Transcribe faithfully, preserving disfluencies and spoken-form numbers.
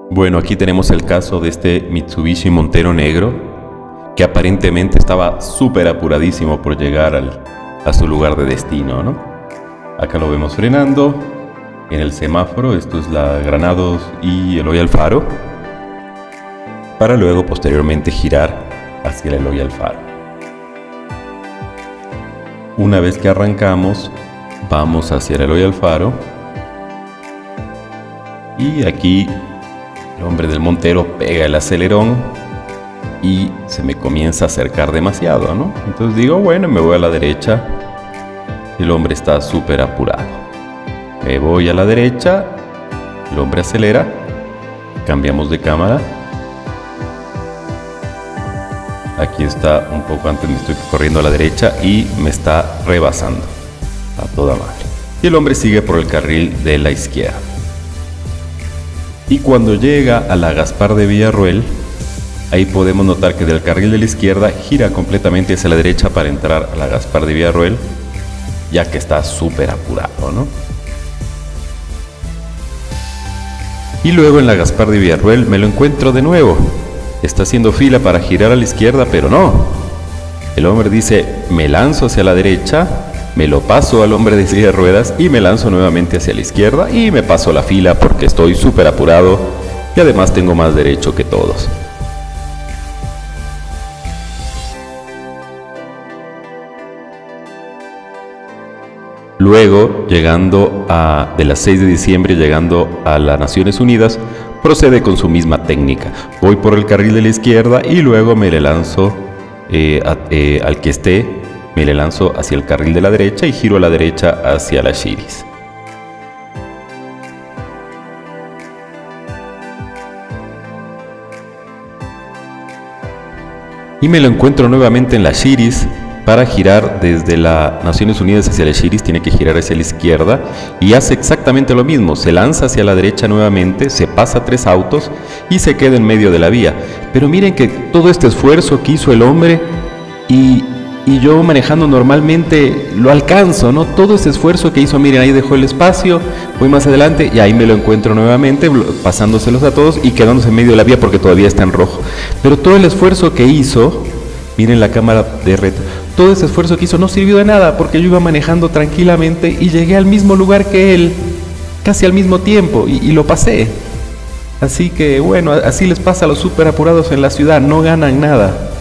Bueno, aquí tenemos el caso de este Mitsubishi Montero negro, que aparentemente estaba súper apuradísimo por llegar al, a su lugar de destino, ¿no? Acá lo vemos frenando en el semáforo. Esto es la Granados y Eloy Alfaro, para luego posteriormente girar hacia el Eloy Alfaro. Una vez que arrancamos, vamos hacia el Eloy Alfaro y aquí el hombre del Montero pega el acelerón y se me comienza a acercar demasiado, ¿no? Entonces digo, bueno, me voy a la derecha. El hombre está súper apurado. Me voy a la derecha, el hombre acelera, cambiamos de cámara. Aquí está un poco antes, me estoy corriendo a la derecha y me está rebasando a toda madre. Y el hombre sigue por el carril de la izquierda. Y cuando llega a la Gaspar de Villarroel, ahí podemos notar que del carril de la izquierda gira completamente hacia la derecha para entrar a la Gaspar de Villarroel, ya que está súper apurado, ¿no? Y luego en la Gaspar de Villarroel me lo encuentro de nuevo. Está haciendo fila para girar a la izquierda, pero no. El hombre dice, me lanzo hacia la derecha, me lo paso al hombre de silla de ruedas y me lanzo nuevamente hacia la izquierda y me paso la fila porque estoy súper apurado y además tengo más derecho que todos. Luego, llegando a, de las seis de diciembre, llegando a las Naciones Unidas, procede con su misma técnica. Voy por el carril de la izquierda y luego me le lanzo eh, a, eh, al que esté, me le lanzo hacia el carril de la derecha y giro a la derecha hacia la Shiris. Y me lo encuentro nuevamente en la Shiris. Para girar desde las Naciones Unidas hacia la Shiris tiene que girar hacia la izquierda y hace exactamente lo mismo. Se lanza hacia la derecha nuevamente, se pasa tres autos y se queda en medio de la vía. Pero miren que todo este esfuerzo que hizo el hombre y, y yo manejando normalmente lo alcanzo, ¿no? Todo ese esfuerzo que hizo, miren, ahí dejó el espacio, voy más adelante y ahí me lo encuentro nuevamente pasándoselos a todos y quedándose en medio de la vía porque todavía está en rojo. Pero todo el esfuerzo que hizo, miren la cámara de reto, todo ese esfuerzo que hizo no sirvió de nada porque yo iba manejando tranquilamente y llegué al mismo lugar que él, casi al mismo tiempo, y, y lo pasé. Así que bueno, así les pasa a los súper apurados en la ciudad, no ganan nada.